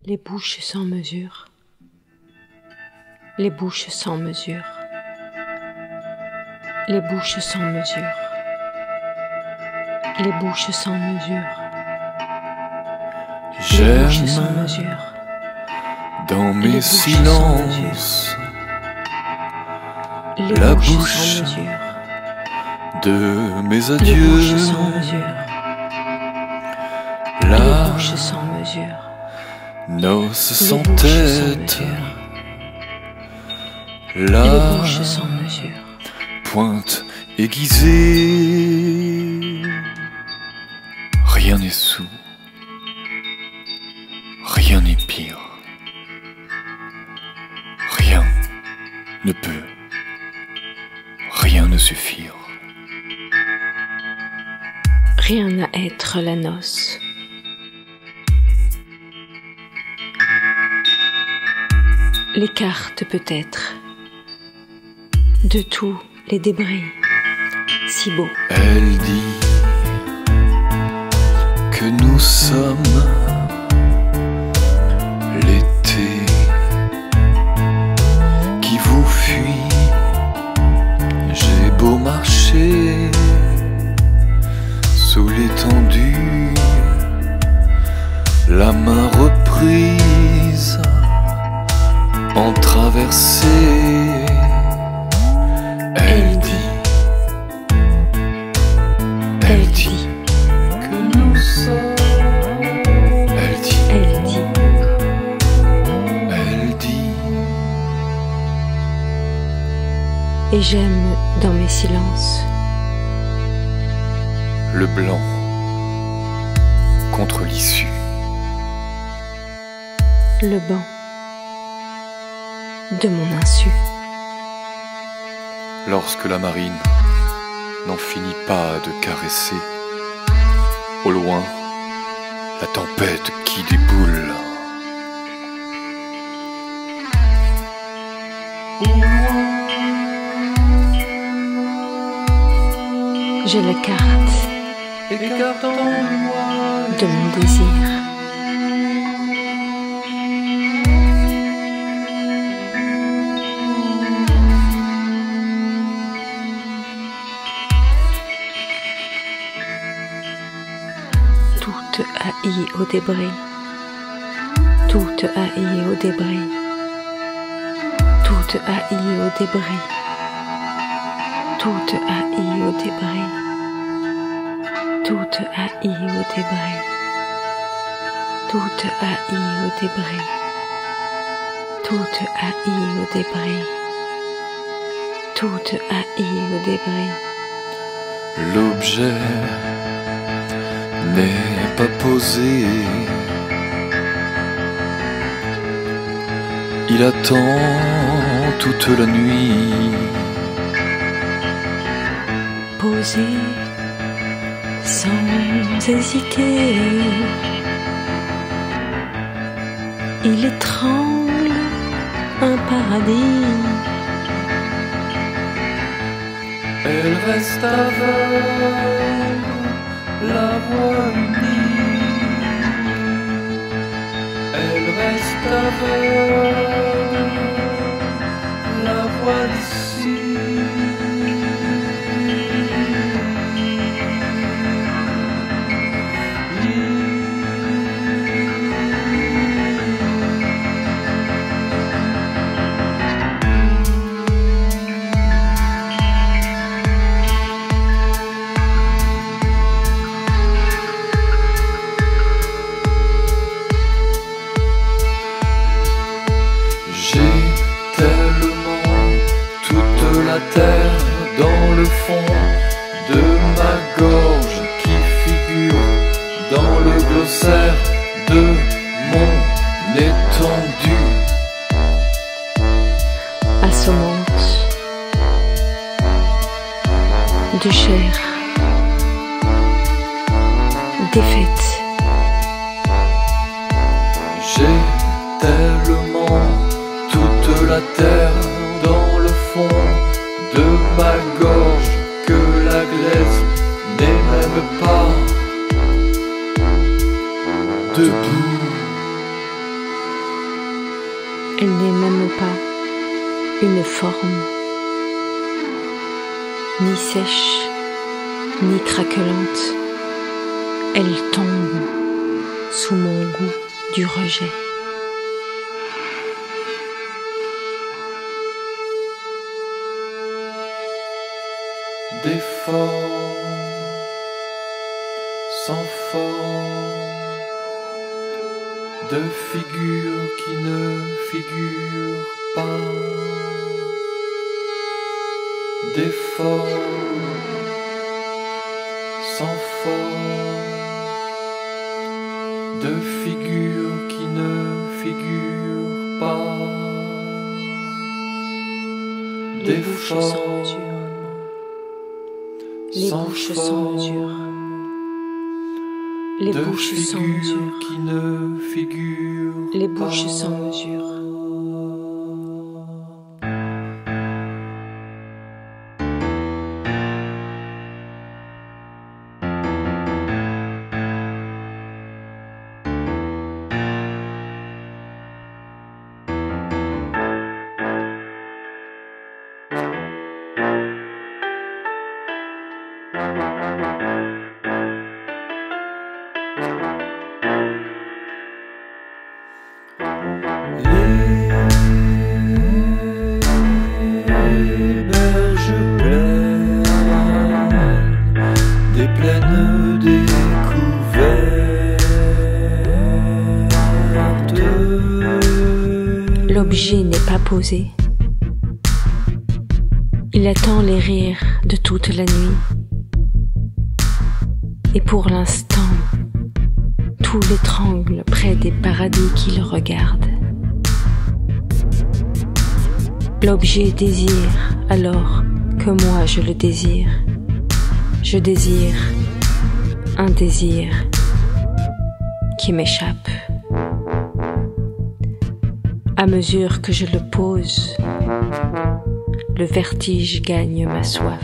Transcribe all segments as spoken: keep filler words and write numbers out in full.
Les bouches sans mesure, les bouches sans mesure, les bouches sans mesure, les bouches sans mesure, les bouches sans mesure, dans mes silences, les la bouches bouche sans mesure, de mes les adieux, bouches sans mesure, les la bouches sans mesure, noce les sans bouches sans tête, mesure, les la bouches sans mesure, pointe aiguisée. Rien n'est sous, rien n'est pire, rien ne peut, rien ne suffire. rien à être la noce. Les cartes peut-être, de tous les débris, si beaux. Elle dit que nous sommes l'été qui vous fuit. J'ai beau marcher sous l'étendue, la main reprise en traversée. Elle dit, elle dit que nous sommes. Elle dit, Elle dit, elle dit. et j'aime dans mes silences Le blanc contre l'issue. le banc de mon insu. Lorsque la marine n'en finit pas de caresser, au loin, la tempête qui déboule. Au loin, J'ai la carte écartant-moi de mon désir. Toute haïe au débris, toute haïe au débris, toute haïe au débris, toute haïe au débris, toute haïe au débris, toute haïe au débris, toute haïe au débris, toute haïe au débris. L'objet n'est pas posé. Il attend toute la nuit. Posé sans hésiter, il étrangle un paradis. Elle reste aveugle, la voix unique. Elle reste aveugle, la voix d'ici. J'ai tellement toute la terre dans le fond de ma gorge qui figure dans le glossaire de mon étendue. Assommante de chair défaite. J'ai tellement toute la terre dans le fond de ma gorge que la glaise n'est même pas debout. forme, ni sèche, ni craquelante, elle tombe sous mon goût du rejet. Des formes sans forme, de figures qui ne figurent pas, des formes sans forme, de figures qui ne figurent pas, des bouches sans mesure, les bouches sans mesure, les bouches sans mesure, qui ne figurent les bouches sans mesure. L'objet n'est pas posé. Il attend les rires de toute la nuit. Et pour l'instant, tout l'étrangle près des paradis qu'il regarde. L'objet désire alors que moi je le désire. Je désire un désir qui m'échappe. À mesure que je le pose, le vertige gagne ma soif.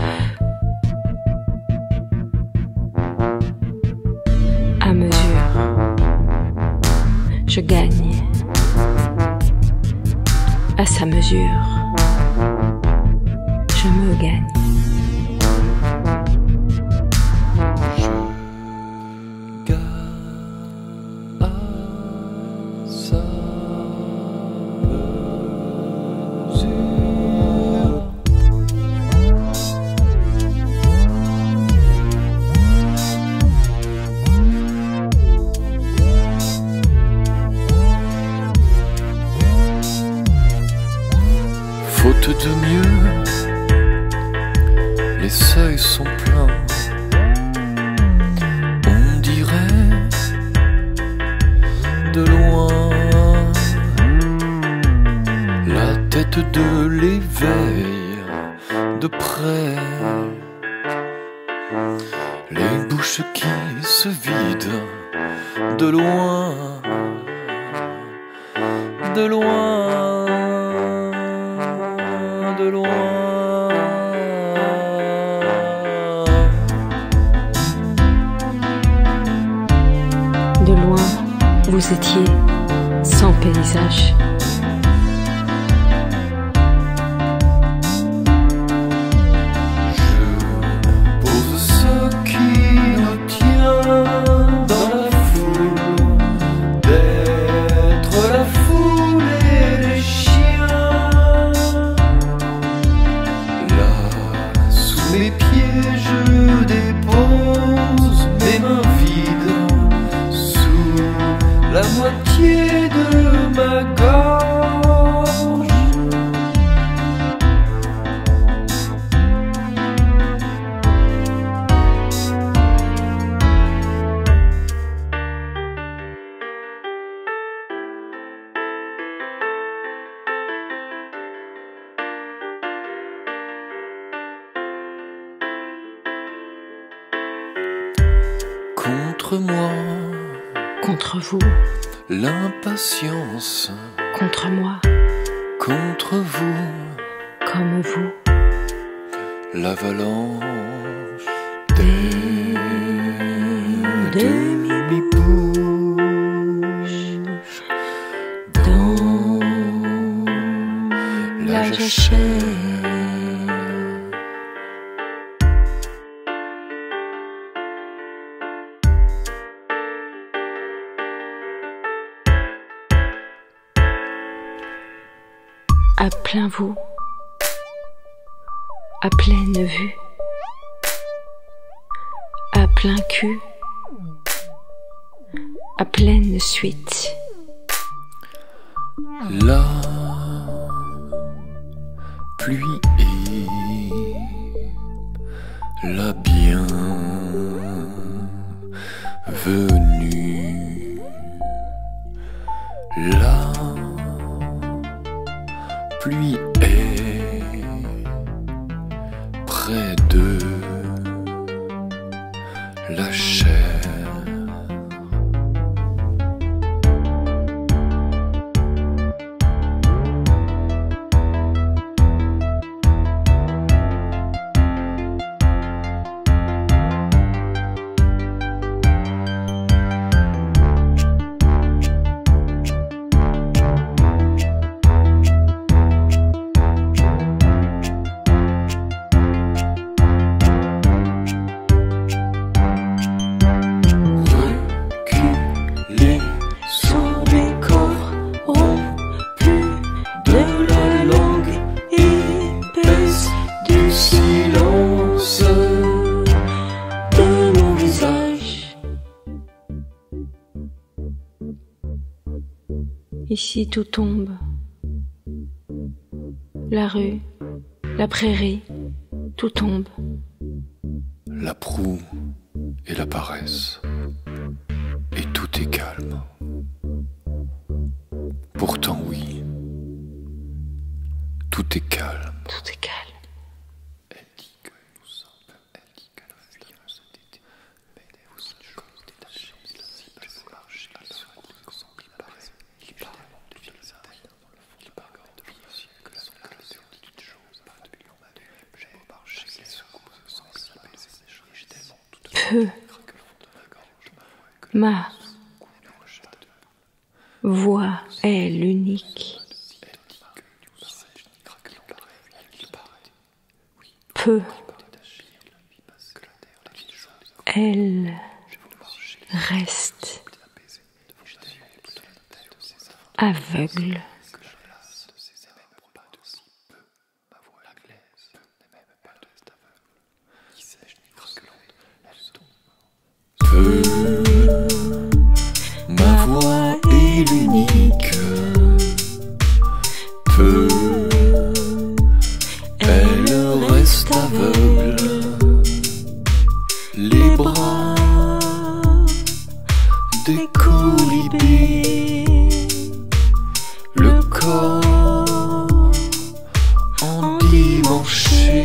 À mesure, je gagne. À sa mesure, je me gagne. Faute de mieux, les seuils sont pleins. On dirait de loin la tête de l'éveil, de près les bouches qui se vident, de loin, de loin. De loin, de loin, vous étiez sans paysage. Je pose ce qui nous tient dans la foule, d'être la foule et les chiens. Sous mes pieds je dépose mes mains vides, sous la moitié de ma gorge. Contre moi, contre vous, l'impatience, contre moi, contre vous, comme vous, l'avalanche des demi-bouches dans la chair. À plein vous, à pleine vue, à plein cul, à pleine suite. La pluie est la bienvenue. La pluie est près de la chair. Ici tout tombe, la rue, la prairie, tout tombe. La proue et la paresse, et tout est calme. Pourtant oui, tout est calme. Tout est calme. Elle dit que nous sommes, elle dit qu'elle vient cet été, mais vous êtes comme détachés, si vous marchez, il sera dit qu'on s'en paraît, il parle de philosophe, il parle de philosophe, que son classe est une chose, pas de millions d'années, j'ai marché, les secours sensibles, et j'ai tellement toute Peu. Ma voix est l'unique. Peu. Elle reste aveugle. Peu. Ma voix est l'unique. Peu. Elle reste aveugle. Les bras des colibés. Le corps endimanché.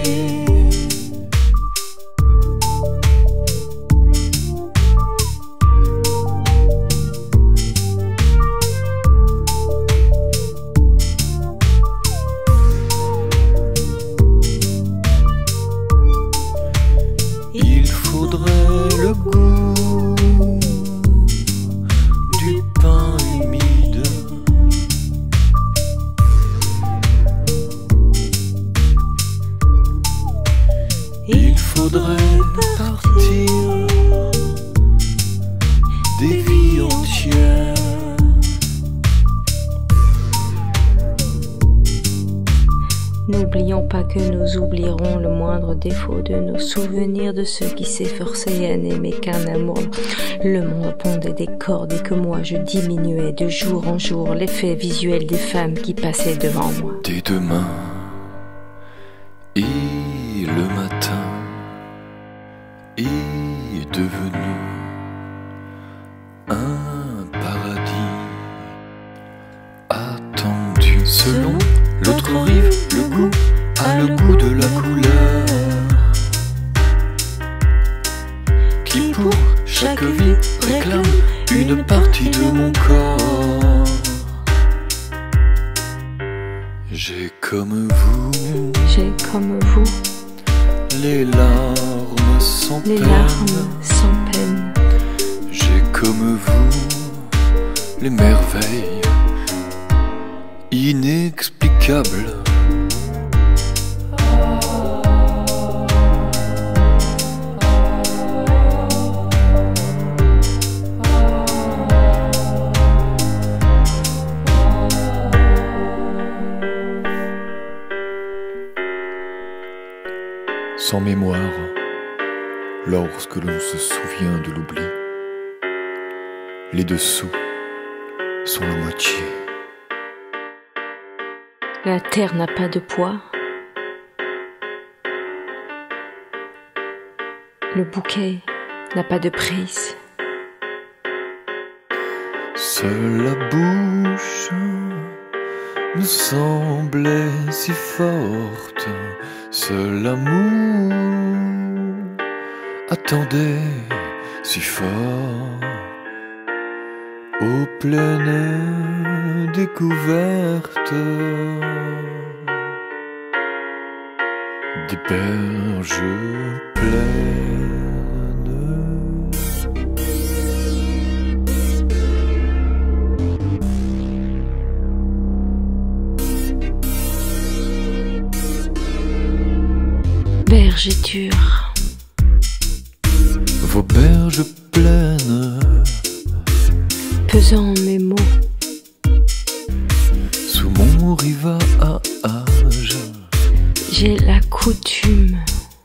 Il faudrait le goût du pain humide. Il faudrait partir des vies entières. N'oublions pas que nous oublierons le moindre défaut de nos souvenirs de ceux qui s'efforçaient à n'aimer qu'un amour. Le monde pondait des cordes et que moi je diminuais de jour en jour l'effet visuel des femmes qui passaient devant moi. Dès demain et le matin est devenu un paradis attendu. Selon l'autre rive, le goût a le goût de la couleur qui pour chaque vie réclame une partie de mon corps. J'ai comme vous, J'ai comme vous les larmes sans les peine. larmes sans peine. J'ai comme vous les merveilles inexplicables lorsque l'on se souvient de l'oubli. Les dessous sont la moitié. La terre n'a pas de poids. Le bouquet n'a pas de prise. Seule la bouche me semblait si forte, seul l'amour attendait si fort. Aux pleines découvertes des berges pleines. Vergéture, Vos berges pleines, pesant mes mots, sous mon rivage, j'ai la coutume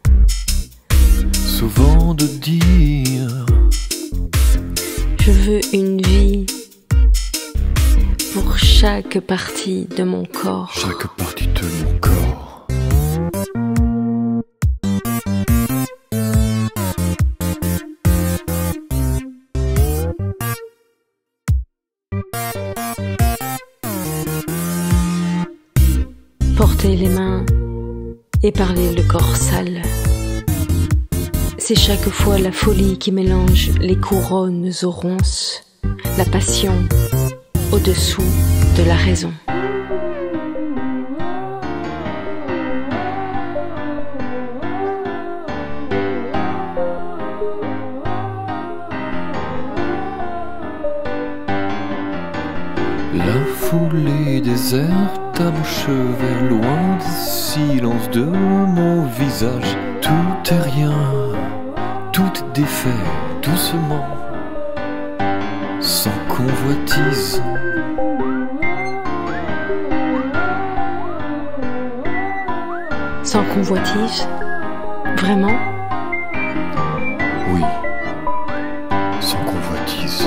souvent de dire je veux une vie pour chaque partie de mon corps. chaque partie de mon corps. Porter les mains et parler le corps sale, c'est chaque fois la folie qui mélange les couronnes aux ronces, la passion au-dessous de la raison. La foulée déserte à mon chevet, loin des silences de mon visage. Tout est rien, tout est défait, doucement, sans convoitise. Sans convoitise, vraiment? Oui, sans convoitise.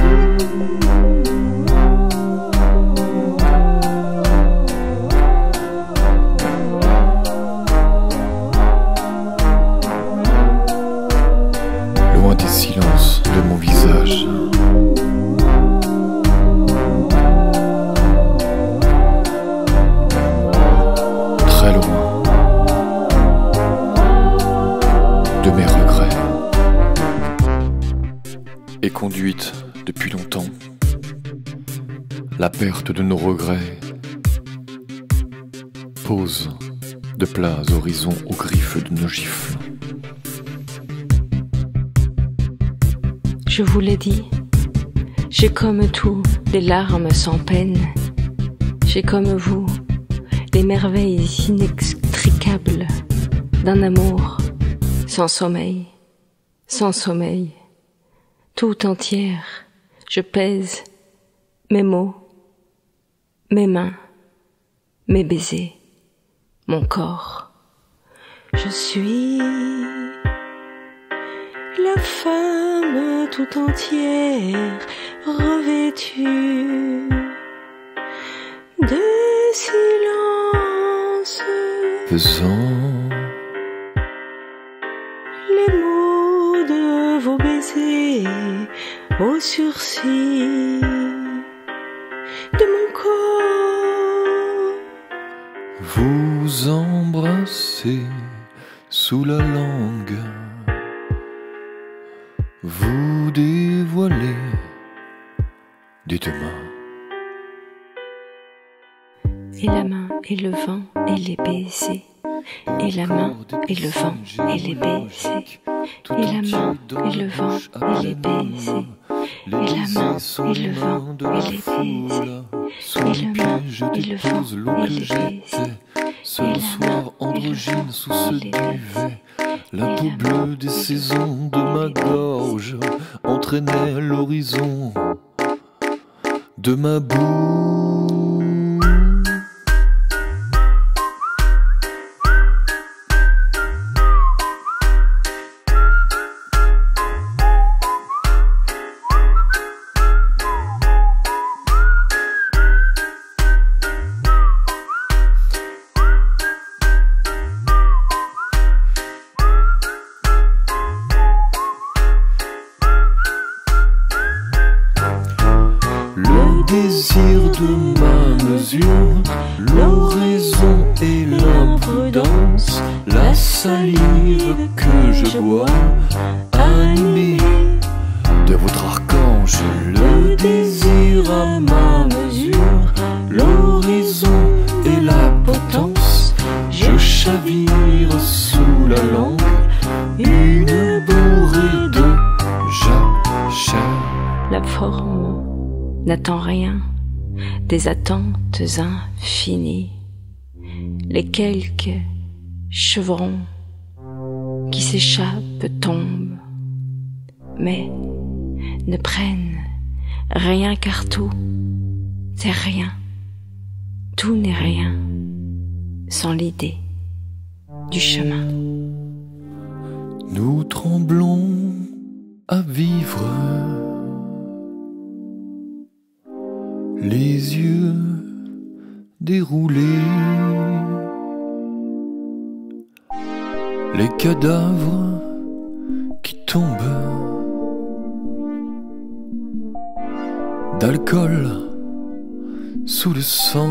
Loin des silences de mon visage. Très loin de mes regrets. Et conduite depuis longtemps, la perte de nos regrets pose de plats horizons aux griffes de nos gifles. Je vous l'ai dit, j'ai comme tout des larmes sans peine. J'ai comme vous les merveilles inextricables d'un amour sans sommeil, sans sommeil. Tout entière, je pèse mes mots, mes mains, mes baisers, mon corps. Je suis la femme tout entière, revêtue de silence, Pesant les mots de vos baisers aux sourcils de mon corps. vous embrassez sous la langue, vous dévoilez des deux mains. Et la main et le vent et les baisers, et la main et le vent et les baisers, et la main et le vent et les baisers, et la main et le vent et les baisers, et la main et le vent et les baisers, Ce soir androgyne sous ce duvet, la peau bleue des saisons de ma gorge entraînait l'horizon de ma bouche. désir de ma mesure, l'oraison et l'imprudence, la salive que je bois, animé de votre archange, le désir à ma mesure, l'horizon et la potence, je chavire sous la langue, une bourrée de jachère. La forme n'attend rien des attentes infinies, les quelques chevrons qui s'échappent tombent, mais ne prennent rien car tout, c'est rien, tout n'est rien sans l'idée du chemin. Nous tremblons à vivre, les yeux déroulés, les cadavres qui tombent, d'alcool sous le sang.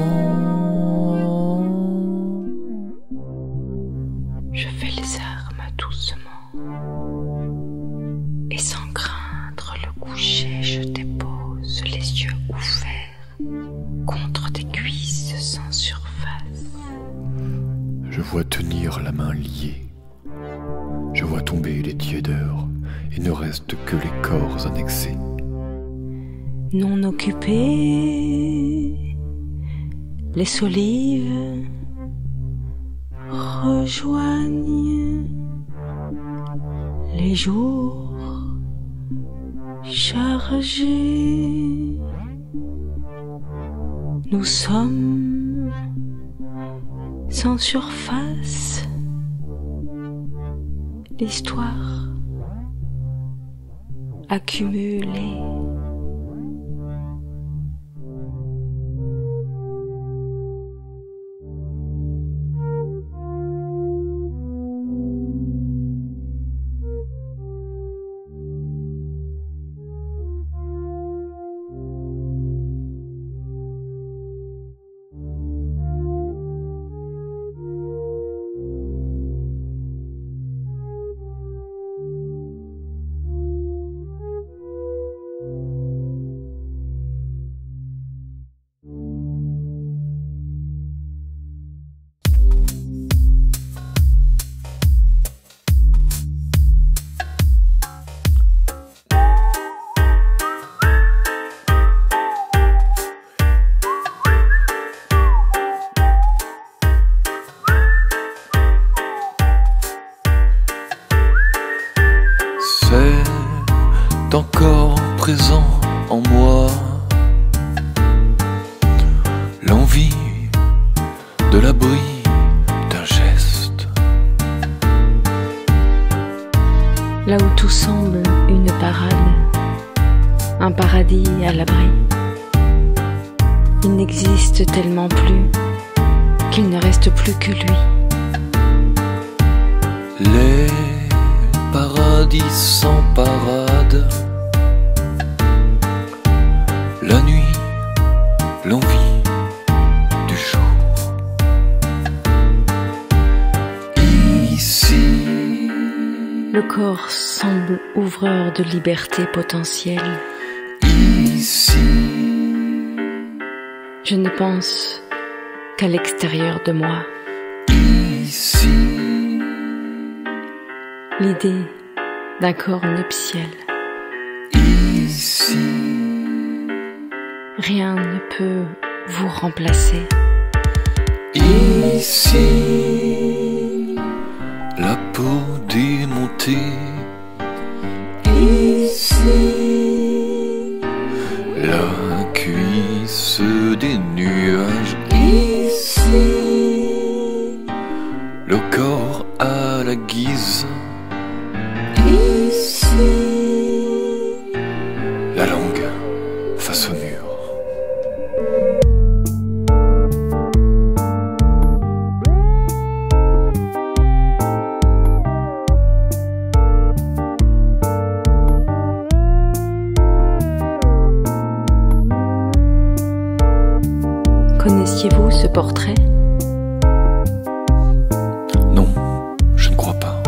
Je fais les armes doucement, et sans craindre le coucher, je dépose les yeux ouverts contre des cuisses sans surface. Je vois tenir la main liée, je vois tomber les tiédeurs, il ne reste que les corps annexés. Non occupés, les solives rejoignent les jours chargés. Nous sommes sans surface, l'histoire accumulée. C'est encore présent en moi, l'envie de l'abri d'un geste. Là où tout semble une parade, un paradis à l'abri, il n'existe tellement plus qu'il ne reste plus que lui. Les paradis sans parade, la nuit, l'envie du jour. Ici, le corps semble ouvreur de liberté potentielle. Ici, je ne pense qu'à l'extérieur de moi. Ici, l'idée d'un corps nuptial. Ici, rien ne peut vous remplacer. Ici, la peau démontée. Ici, la cuisse des nuages. Ici, le corps à la guise. Ici, la langue face au mur. ce portrait? Non, je ne crois pas.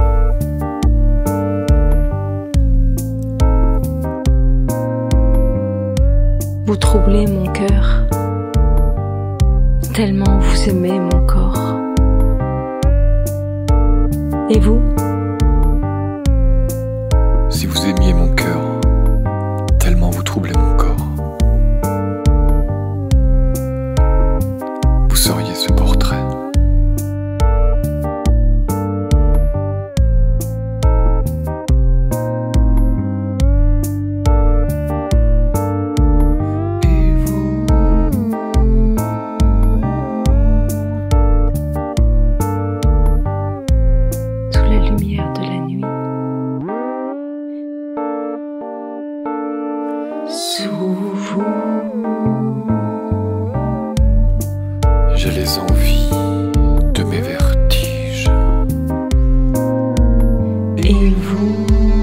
Vous troublez mon cœur, tellement vous aimez mon corps. Et vous? Si vous aimiez mon cœur, tellement vous troublez mon corps, vous seriez ce portrait. Et vous, sous la lumière de la nuit, sous vous, j'ai les envies de mes vertiges. et vous,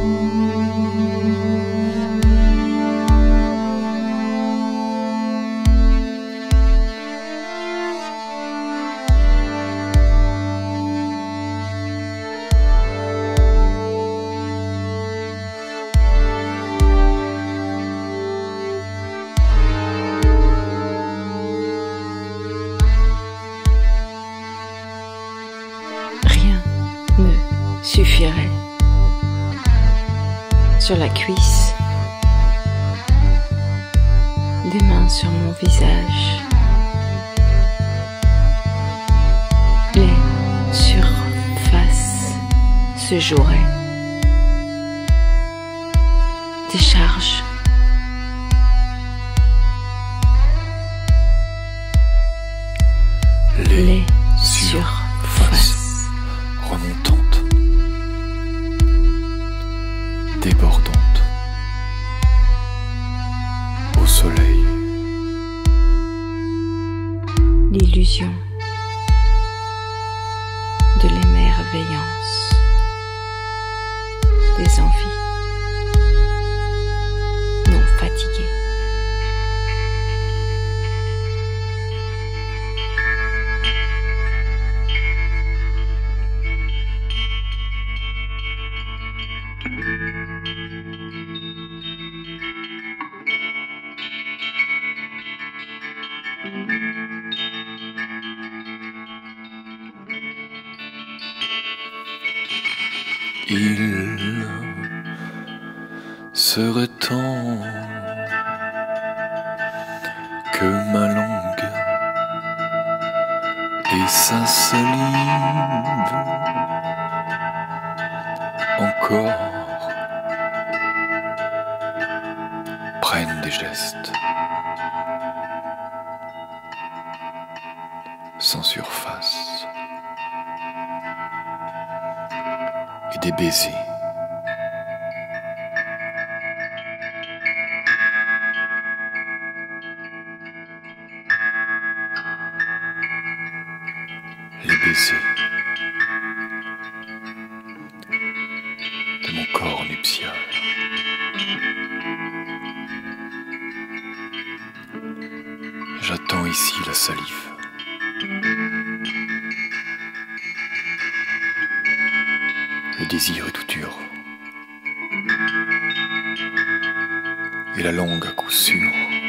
rien ne suffirait. Sur la cuisse, des mains sur mon visage, les surfaces se joueraient, des charges, Les, les surfaces surfaces remontantes, débordantes, au soleil, l'illusion de l'émerveillance des envies non fatiguées. il serait temps que ma langue et sa salive encore prennent des gestes sans surface et des baisers les baisers de mon corps nuptial. J'attends ici la salive. Le désir est tout dur. Et la langue à coup sûr